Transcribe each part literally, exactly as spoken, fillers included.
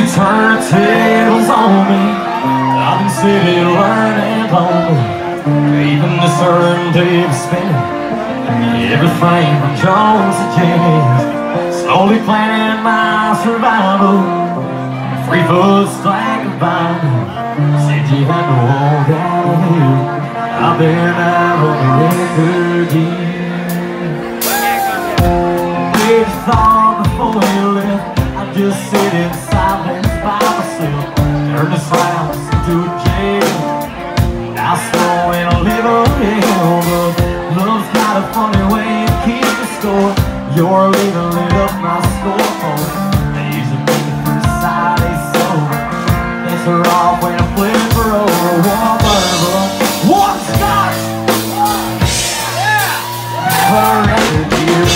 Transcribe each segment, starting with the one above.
turntables on me. I've been sitting learning lonely. Even the turntable spinning. Everything from Jones to James. Slowly planning my survival. Three foot slack of Bible. Said you had to walk out of here. I've been out on the record deal. Did you thought before you left I'd just sit in silence by myself? Turn this house into a jail. Now slow and a little hell, but love's got a funny way to keep the score. You're leaving lit up my scoreboard. Days of being first side is so. Thanks are off when I'm flipping for over one bourbon, one scotch. Yeah, put a record here.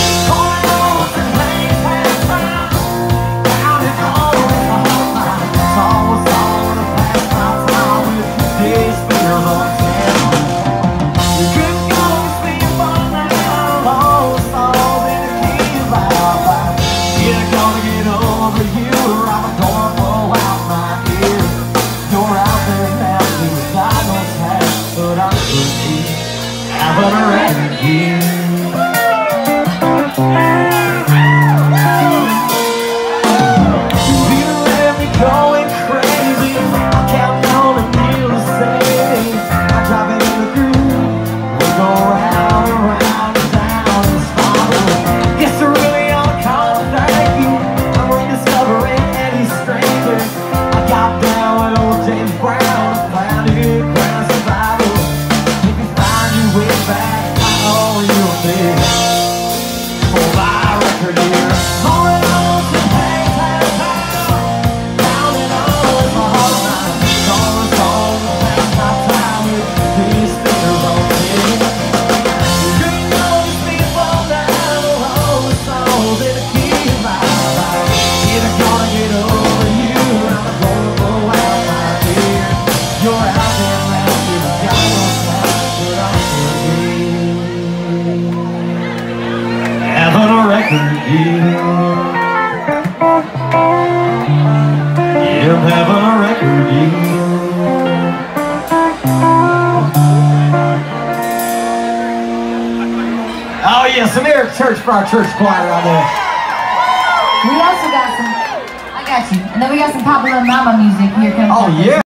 Having a record here. You let me going crazy. I'm counting on a meal to save. I drive it in the groove. We go round and round and down and spiral. Guess I really ought to call it thank you. I'm rediscovering Eddie Stranger. I got down with old James Brown. I found it, grand survival. If you find your way back, I owe you a bit for my record here. Holding on to hang time down, down and on is my heart line. Song is song, pass my time with these fingers on me. You know these people that have a whole songs in the key of my life. Either gonna get over you, or I'm gonna go out my ear. You're out there now, you've got no time, but I'm having a record deal. Yeah, I'm having a record deal. Oh yeah, some Eric Church for our church choir out there. We also got some, I got you, and then we got some popular mama music here coming. Oh yeah.